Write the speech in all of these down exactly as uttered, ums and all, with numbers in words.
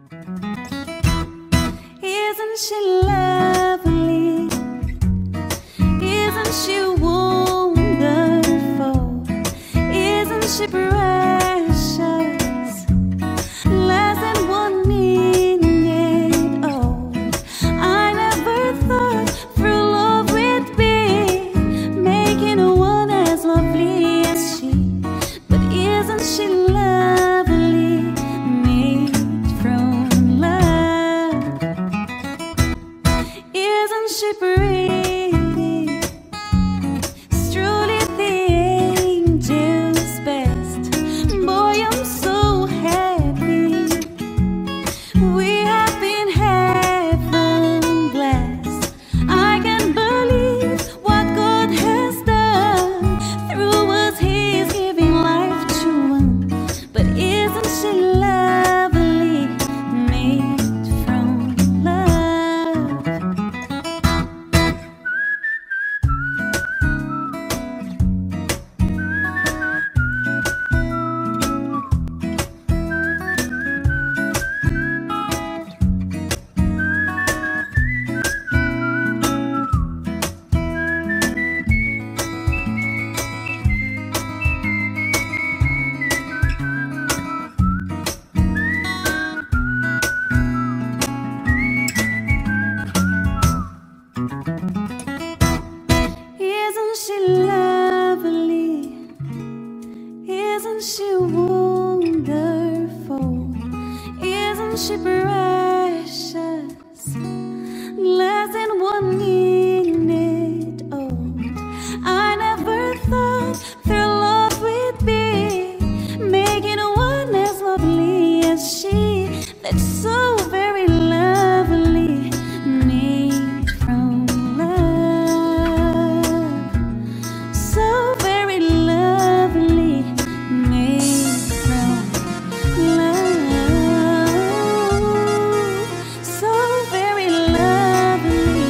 Isn't she lovely? Isn't she wonderful? Isn't she precious? Less than one minute old. I never thought through love we'd be making one as lovely as she. But isn't she lovely? Made from love. Isn't she pretty? It's truly the angel's best. Boy, I'm so happy. We have been heaven blessed. I can't believe what God has done. Through us He's giving life to one. But isn't she lovely? Made from love. Isn't she lovely? Isn't she wonderful? Isn't she precious? Less than one minute old. I never thought through love we'd be making one as lovely as she. That's so very lovely. Made from love. So very lovely. Made from love. So very lovely.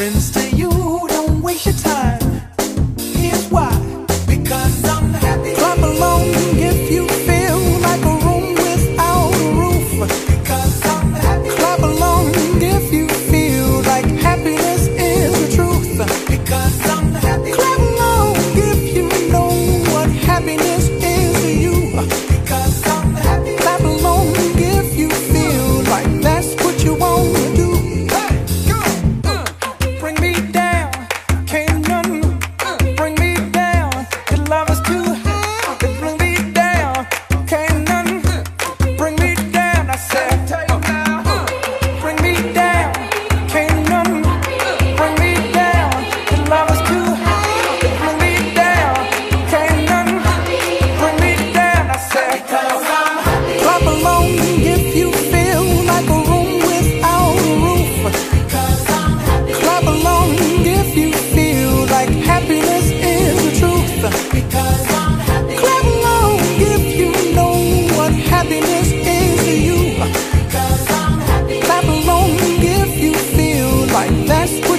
happens to you, don't waste your time. Here's why. Because I'm happy. Clap along if you feel like a room without a roof. Because I'm happy. Clap along if you feel like happiness is the truth. Because I'm happy. Clap along if you know what happiness is to you. Because I'm happy. Clap along if you feel like that's what you want to do. Hey, go, uh, bring me down, can't none bring me down. Your love is too high, bring me down, can't none bring me down. I said, bring me down, can't none bring me down. Your love is too high, bring me down, can't none bring me down. I said, clap along if you feel like a room without a roof. Clap along if you feel like happiness is the truth. Clap along if you know what happiness is to you. Clap along if you feel like that's what